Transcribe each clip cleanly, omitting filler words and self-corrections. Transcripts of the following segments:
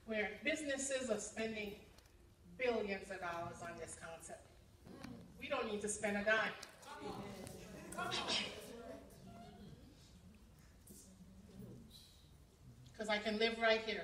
where businesses are spending billions of dollars on this concept. We don't need to spend a dime. Because I can live right here.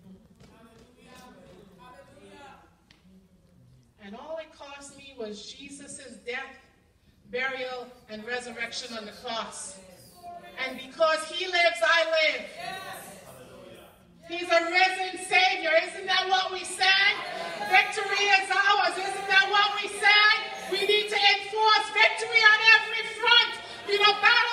And all it cost me was Jesus' death, burial, and resurrection on the cross. And because he lives, I live. He's a risen Savior. Isn't that what we sang? Victory is ours. Isn't that what we sang? We need to enforce victory on every front. You know, battle